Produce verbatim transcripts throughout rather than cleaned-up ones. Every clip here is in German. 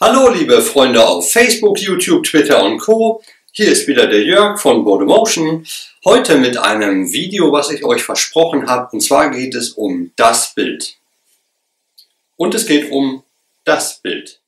Hallo liebe Freunde auf Facebook, YouTube, Twitter und Co. Hier ist wieder der Jörg von Bodemotion. Heute mit einem Video, was ich euch versprochen habe. Und zwar geht es um das Bild. Und es geht um das Bild.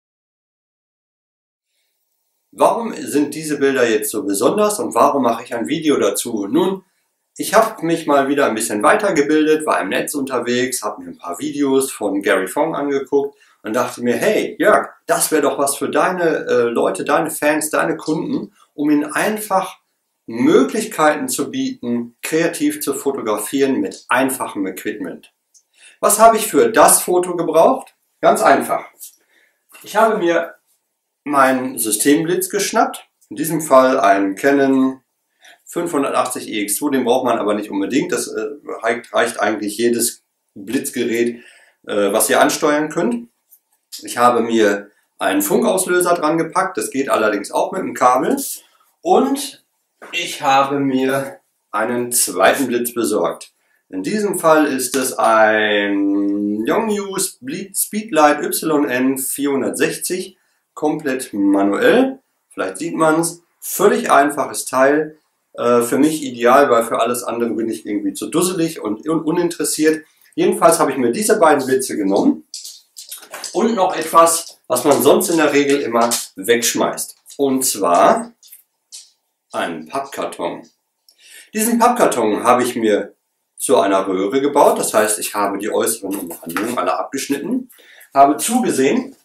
Warum sind diese Bilder jetzt so besonders und warum mache ich ein Video dazu? Nun, ich habe mich mal wieder ein bisschen weitergebildet, war im Netz unterwegs, habe mir ein paar Videos von Gary Fong angeguckt und dachte mir, hey Jörg, das wäre doch was für deine äh, Leute, deine Fans, deine Kunden, um ihnen einfach Möglichkeiten zu bieten, kreativ zu fotografieren mit einfachem Equipment. Was habe ich für das Foto gebraucht? Ganz einfach. Ich habe mir meinen Systemblitz geschnappt, in diesem Fall einen Canon fünfhundertachtzig E X zwei, den braucht man aber nicht unbedingt, das äh, reicht eigentlich jedes Blitzgerät, äh, was ihr ansteuern könnt. Ich habe mir einen Funkauslöser dran gepackt, das geht allerdings auch mit dem Kabel. Und ich habe mir einen zweiten Blitz besorgt. In diesem Fall ist es ein Yongnuo Speedlight Y N vierhundertsechzig, komplett manuell. Vielleicht sieht man es, völlig einfaches Teil. Äh, für mich ideal, weil für alles andere bin ich irgendwie zu dusselig und un uninteressiert. Jedenfalls habe ich mir diese beiden Blitze genommen. Und noch etwas, was man sonst in der Regel immer wegschmeißt. Und zwar einen Pappkarton. Diesen Pappkarton habe ich mir zu einer Röhre gebaut. Das heißt, ich habe die äußeren Umrandungen alle abgeschnitten. Habe zugesehen,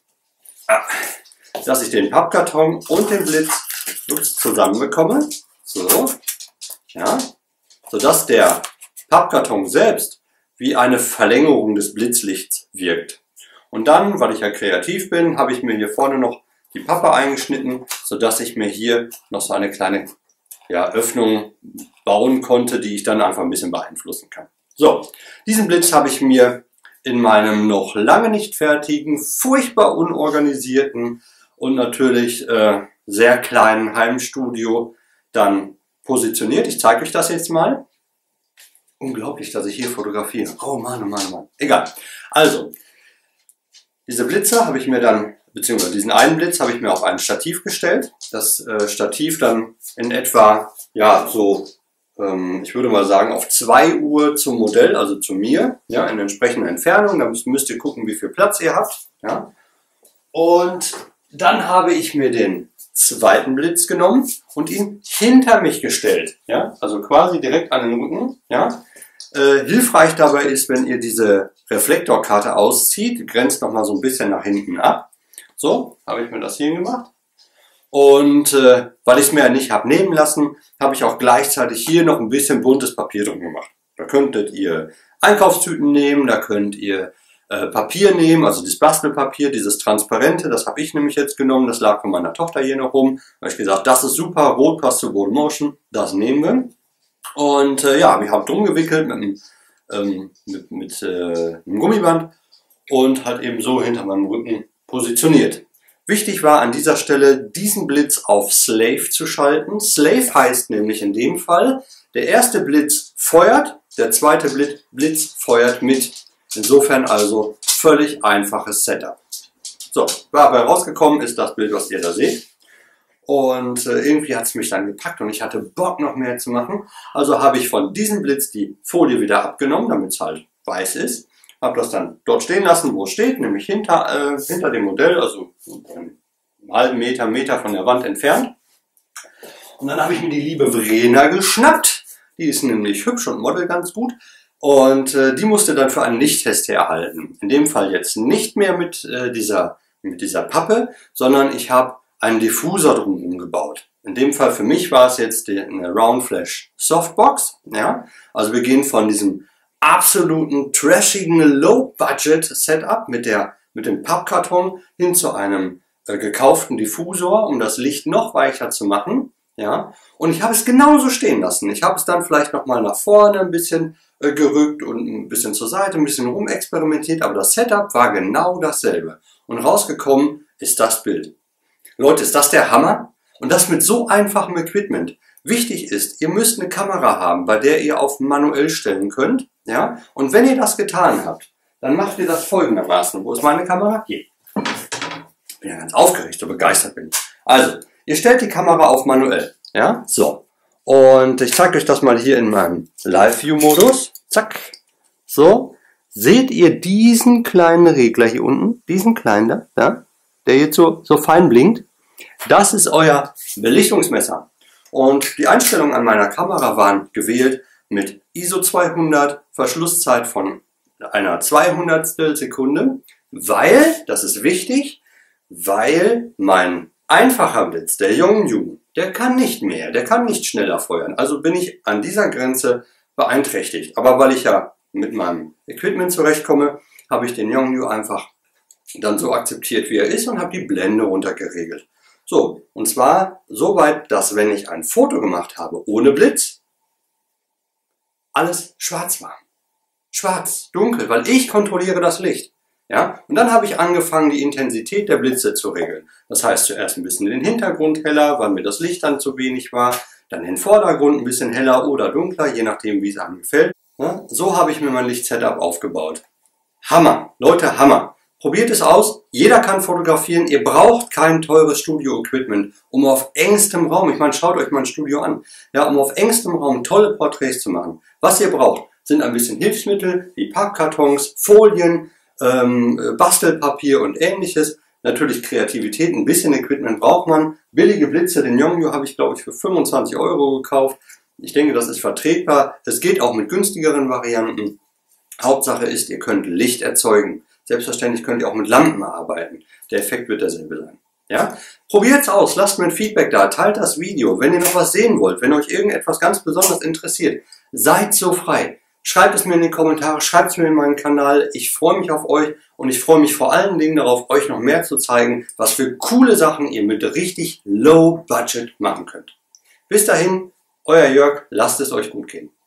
dass ich den Pappkarton und den Blitz zusammenbekomme. So, ja, sodass der Pappkarton selbst wie eine Verlängerung des Blitzlichts wirkt. Und dann, weil ich ja kreativ bin, habe ich mir hier vorne noch die Pappe eingeschnitten, sodass ich mir hier noch so eine kleine ja, Öffnung bauen konnte, die ich dann einfach ein bisschen beeinflussen kann. So, diesen Blitz habe ich mir in meinem noch lange nicht fertigen, furchtbar unorganisierten und natürlich äh, sehr kleinen Heimstudio dann positioniert. Ich zeige euch das jetzt mal. Unglaublich, dass ich hier fotografiere. Oh Mann, oh Mann, oh Mann. Egal. Also, diese Blitze habe ich mir dann, beziehungsweise diesen einen Blitz habe ich mir auf ein Stativ gestellt. Das äh, Stativ dann in etwa, ja, so, ähm, ich würde mal sagen, auf zwei Uhr zum Modell, also zu mir, ja, in entsprechender Entfernung. Da müsst, müsst ihr gucken, wie viel Platz ihr habt. Ja. Und dann habe ich mir den zweiten Blitz genommen und ihn hinter mich gestellt. Ja, also quasi direkt an den Rücken. Ja. Äh, hilfreich dabei ist, wenn ihr diese Reflektorkarte auszieht, grenzt noch mal so ein bisschen nach hinten ab. So, habe ich mir das hier gemacht. Und äh, weil ich es mir ja nicht habe nehmen lassen, habe ich auch gleichzeitig hier noch ein bisschen buntes Papier drin gemacht. Da könntet ihr Einkaufstüten nehmen, da könnt ihr äh, Papier nehmen, also das Bastelpapier, dieses transparente, das habe ich nämlich jetzt genommen, das lag von meiner Tochter hier noch rum. Da habe ich gesagt, das ist super, rot passt zu Bodemotion, das nehmen wir. Und äh, ja, wir haben drum gewickelt mit einem, ähm, mit, mit, äh, einem Gummiband und halt eben so hinter meinem Rücken positioniert. Wichtig war an dieser Stelle, diesen Blitz auf Slave zu schalten. Slave heißt nämlich in dem Fall, der erste Blitz feuert, der zweite Blitz, Blitz feuert mit. Insofern also völlig einfaches Setup. So, dabei rausgekommen ist das Bild, was ihr da seht. Und äh, irgendwie hat es mich dann gepackt und ich hatte Bock noch mehr zu machen. Also habe ich von diesem Blitz die Folie wieder abgenommen, damit es halt weiß ist. Habe das dann dort stehen lassen, wo es steht, nämlich hinter, äh, hinter dem Modell, also einen halben Meter, Meter von der Wand entfernt. Und dann habe ich mir die liebe Verena geschnappt. Die ist nämlich hübsch und Model ganz gut. Und äh, die musste dann für einen Lichttest herhalten. In dem Fall jetzt nicht mehr mit, äh, dieser, mit dieser Pappe, sondern ich habe einen Diffusor drumherum gebaut. In dem Fall für mich war es jetzt die, eine Round Flash Softbox. Ja? Also wir gehen von diesem absoluten trashigen Low-Budget-Setup mit, der, mit dem Pappkarton hin zu einem äh, gekauften Diffusor, um das Licht noch weicher zu machen. Ja? Und ich habe es genauso stehen lassen. Ich habe es dann vielleicht nochmal nach vorne ein bisschen äh, gerückt und ein bisschen zur Seite, ein bisschen rumexperimentiert, aber das Setup war genau dasselbe. Und rausgekommen ist das Bild. Leute, ist das der Hammer? Und das mit so einfachem Equipment. Wichtig ist, ihr müsst eine Kamera haben, bei der ihr auf manuell stellen könnt. Ja? Und wenn ihr das getan habt, dann macht ihr das folgendermaßen. Wo ist meine Kamera? Hier. Ich bin ja ganz aufgeregt, so begeistert bin ich. Also, ihr stellt die Kamera auf manuell. Ja, so. Und ich zeige euch das mal hier in meinem Live-View-Modus. Zack. So. Seht ihr diesen kleinen Regler hier unten? Diesen kleinen da, ja, der jetzt so, so fein blinkt? Das ist euer Belichtungsmesser. Und die Einstellungen an meiner Kamera waren gewählt mit I S O zweihundert, Verschlusszeit von einer zweihundertstel Sekunde, weil, das ist wichtig, weil mein einfacher Blitz, der Yongnuo, der kann nicht mehr, der kann nicht schneller feuern. Also bin ich an dieser Grenze beeinträchtigt. Aber weil ich ja mit meinem Equipment zurechtkomme, habe ich den Yongnuo einfach dann so akzeptiert, wie er ist und habe die Blende runtergeregelt. So, und zwar so weit, dass wenn ich ein Foto gemacht habe ohne Blitz, alles schwarz war. Schwarz, dunkel, weil ich kontrolliere das Licht. Ja? Und dann habe ich angefangen, die Intensität der Blitze zu regeln. Das heißt zuerst ein bisschen den Hintergrund heller, weil mir das Licht dann zu wenig war. Dann den Vordergrund ein bisschen heller oder dunkler, je nachdem, wie es einem gefällt. Ja? So habe ich mir mein Lichtsetup aufgebaut. Hammer, Leute, Hammer. Probiert es aus, jeder kann fotografieren, ihr braucht kein teures Studio-Equipment, um auf engstem Raum, ich meine, schaut euch mein Studio an, ja, um auf engstem Raum tolle Porträts zu machen. Was ihr braucht, sind ein bisschen Hilfsmittel, wie Pappkartons, Folien, ähm, Bastelpapier und ähnliches. Natürlich Kreativität, ein bisschen Equipment braucht man. Billige Blitze, den Yongnuo habe ich, glaube ich, für fünfundzwanzig Euro gekauft. Ich denke, das ist vertretbar. Es geht auch mit günstigeren Varianten. Hauptsache ist, ihr könnt Licht erzeugen. Selbstverständlich könnt ihr auch mit Lampen arbeiten. Der Effekt wird derselbe sein. Ja? Probiert's aus, lasst mir ein Feedback da, teilt das Video. Wenn ihr noch was sehen wollt, wenn euch irgendetwas ganz besonders interessiert, seid so frei. Schreibt es mir in die Kommentare, schreibt es mir in meinen Kanal. Ich freue mich auf euch und ich freue mich vor allen Dingen darauf, euch noch mehr zu zeigen, was für coole Sachen ihr mit richtig Low Budget machen könnt. Bis dahin, euer Jörg, lasst es euch gut gehen.